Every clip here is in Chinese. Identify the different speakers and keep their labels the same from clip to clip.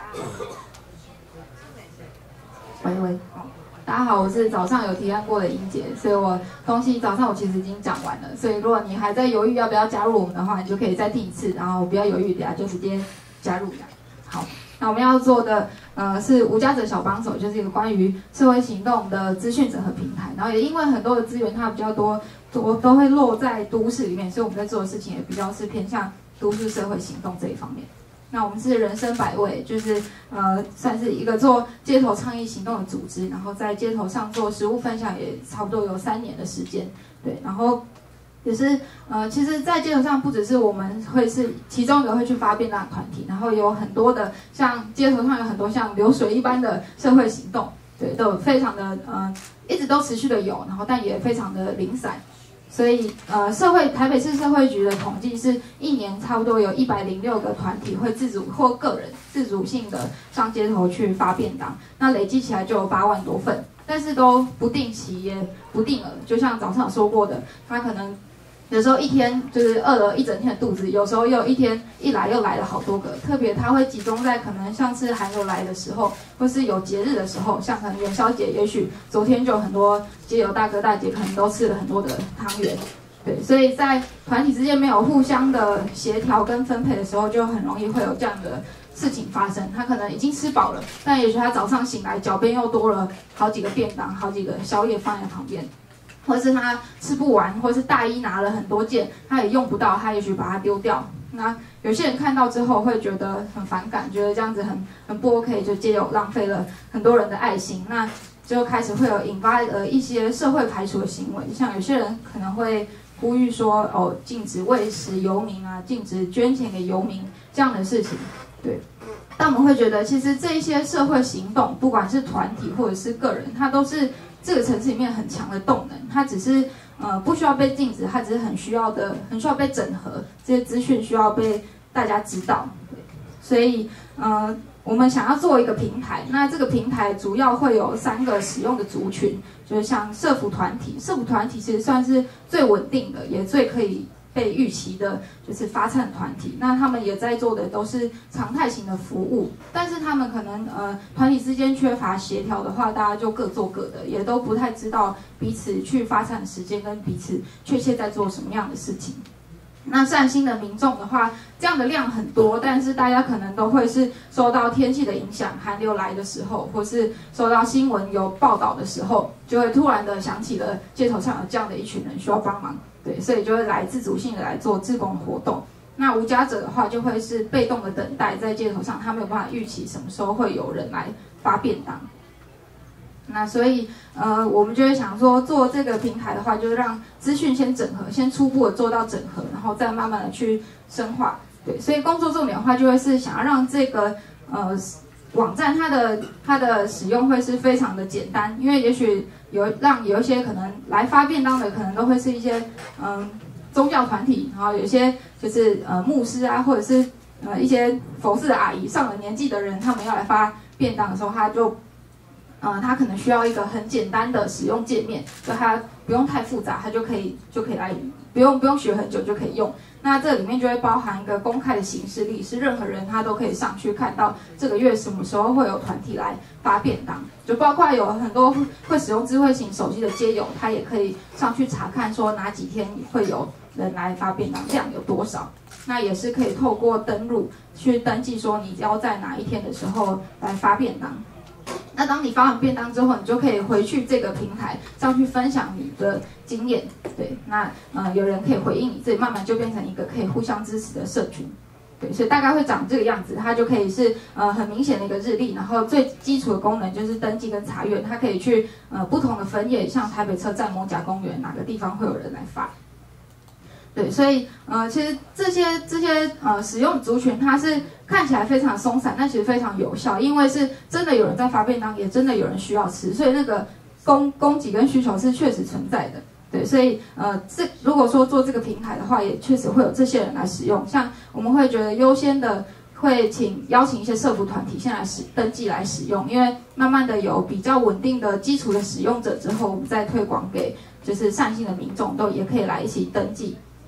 Speaker 1: 喂，大家好，我是早上有提案过的英杰，所以我东西早上我其实已经讲完了，所以如果你还在犹豫要不要加入我们的话，你就可以再听一次，然后不要犹豫，等下就直接加入的。好，那我们要做的是无家者小帮手，就是一个关于社会行动的资讯整合平台，然后也因为很多的资源它比较多都会落在都市里面，所以我们在做的事情也比较是偏向都市社会行动这一方面。那我们是人生百味，就是算是一个做街头倡议行动的组织，然后在街头上做实务分享也差不多有3年的时间，对，然后也是其实，在街头上不只是我们会是其中一个会去发便当的团体，然后有很多的像街头上有很多像流水一般的社会行动，对，都非常的一直都持续的有，然后但也非常的零散。所以台北市社会局的统计是一年差不多有106个团体会自主或个人自主性的上街头去发便当，那累计起来就有8万多份，但是都不定期也不定额，就像早上有说过的，他可能有时候一天就是饿了一整天的肚子，有时候又一天一来又来了好多个，特别它会集中在可能像是寒流来的时候，或是有节日的时候，像可能元宵节，也许昨天就有很多街友大哥大姐可能都吃了很多的汤圆，对，所以在团体之间没有互相的协调跟分配的时候，就很容易会有这样的事情发生。他可能已经吃饱了，但也许他早上醒来脚边又多了好几个便当，好几个宵夜放在旁边。或是他吃不完，或是大衣拿了很多件，他也用不到，他也许把它丢掉。那有些人看到之后会觉得很反感，觉得这样子很不 OK， 就街友浪费了很多人的爱心，那就开始会有引发一些社会排除的行为，像有些人可能会呼吁说，禁止喂食游民啊，禁止捐钱给游民这样的事情，对。但我们会觉得，其实这一些社会行动，不管是团体或者是个人，它都是这个城市里面很强的动能，它只是不需要被禁止，它只是很需要被整合，这些资讯需要被大家知道。对，所以我们想要做一个平台，那这个平台主要会有3个使用的族群，就是像社福团体其实算是最稳定的，也最可以被预期的就是发餐团体，那他们也在做的都是常态型的服务，但是他们可能团体之间缺乏协调的话，大家就各做各的，也都不太知道彼此去发餐的时间跟彼此确切在做什么样的事情。那善心的民众的话，这样的量很多，但是大家可能都会是受到天气的影响，寒流来的时候，或是受到新闻有报道的时候，就会突然的想起了街头上有这样的一群人需要帮忙，对，所以就会来自主性的来做志工活动。那无家者的话，就会是被动的等待，在街头上他没有办法预期什么时候会有人来发便当。那所以我们就会想说，做这个平台的话，就是让资讯先整合，先初步的做到整合，然后再慢慢的去深化。对，所以工作重点的话，就会是想要让这个网站它的使用会是非常的简单，因为也许有一些可能来发便当的，可能都会是一些宗教团体，然后有一些就是牧师啊，或者是一些佛寺的阿姨，上了年纪的人，他们要来发便当的时候，他可能需要一个很简单的使用界面，就他不用太复杂，他就可以来，不用学很久就可以用。那这里面就会包含一个公开的行事历，是任何人他都可以上去看到这个月什么时候会有团体来发便当，就包括有很多会使用智慧型手机的街友，他也可以上去查看说哪几天会有人来发便当，量有多少。那也是可以透过登录去登记说你要在哪一天的时候来发便当。那当你发完便当之后，你就可以回去这个平台上去分享你的经验，对，那有人可以回应你，这慢慢就变成一个可以互相支持的社群，对，所以大概会长这个样子，它就可以是很明显的一个日历，然后最基础的功能就是登记跟查阅，它可以去不同的分页，像台北车站、艋舺公园哪个地方会有人来发。对，所以其实这些使用族群，它是看起来非常松散，但其实非常有效，因为是真的有人在发便当，也真的有人需要吃，所以那个供给跟需求是确实存在的。对，所以如果说做这个平台的话，也确实会有这些人来使用。像我们会觉得优先的会邀请一些社福团体先来登记来使用，因为慢慢的有比较稳定的基础的使用者之后，我们再推广给就是善心的民众，都也可以来一起登记。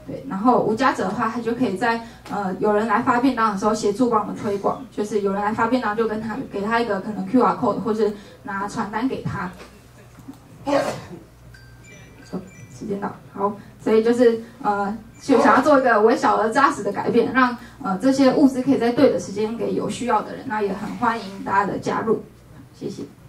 Speaker 1: 对，然后无家者的话，他就可以在有人来发便当的时候协助帮我们推广，就是有人来发便当就给他一个可能 QR code 或是拿传单给他。时间到，好，所以就是就想要做一个微小而扎实的改变，让这些物资可以在对的时间给有需要的人，那也很欢迎大家的加入，谢谢。